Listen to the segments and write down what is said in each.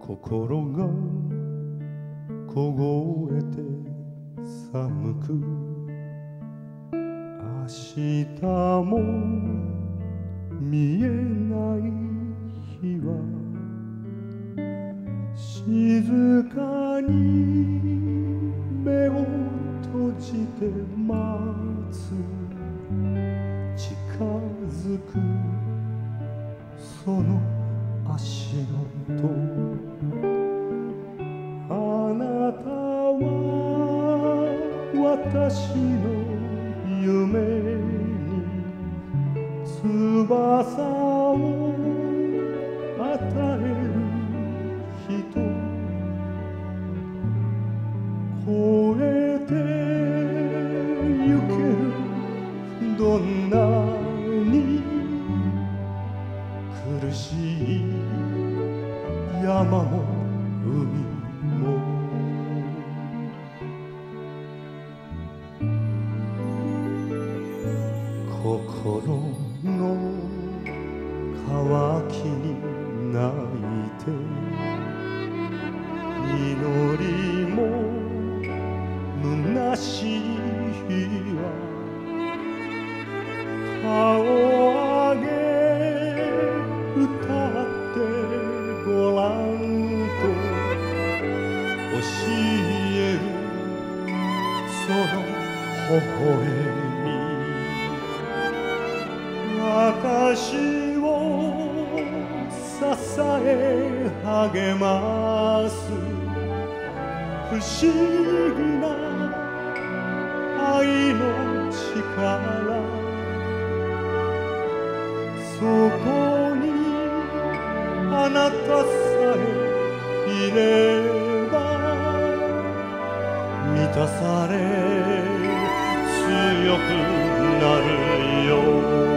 心が凍えて寒く明日も見えない日は静かに目を閉じて待つ近づくその足音あなたは私の夢に翼を与える人越えてゆけるどんなに苦しい山も海も心の渇きに泣いて祈りも虚しい日は顔を上げ歌ってごらんと教えるその微笑み私を支え励ます不思議な愛の力そこにあなたさえいれば満たされ強くなるよ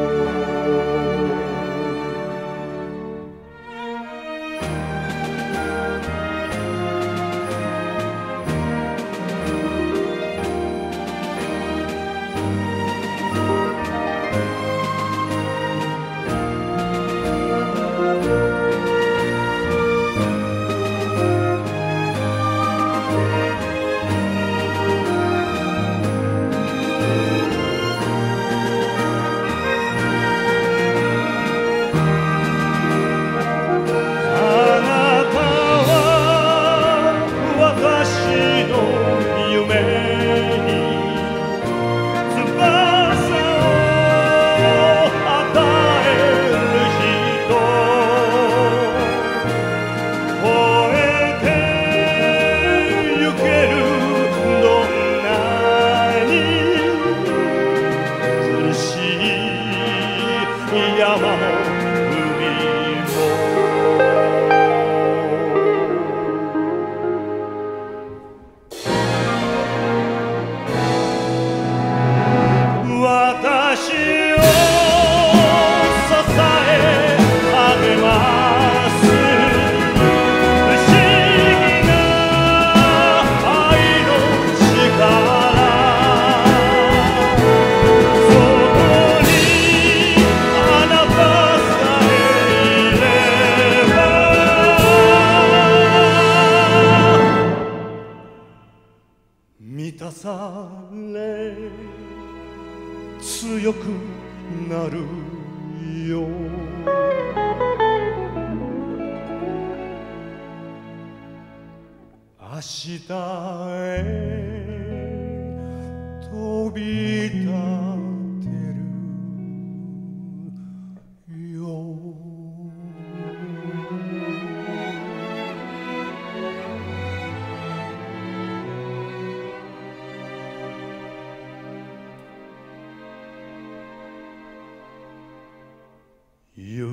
山も海も私を支え励ます不思議な愛の力満たされ強くなるよ明日へ飛び立てるよYou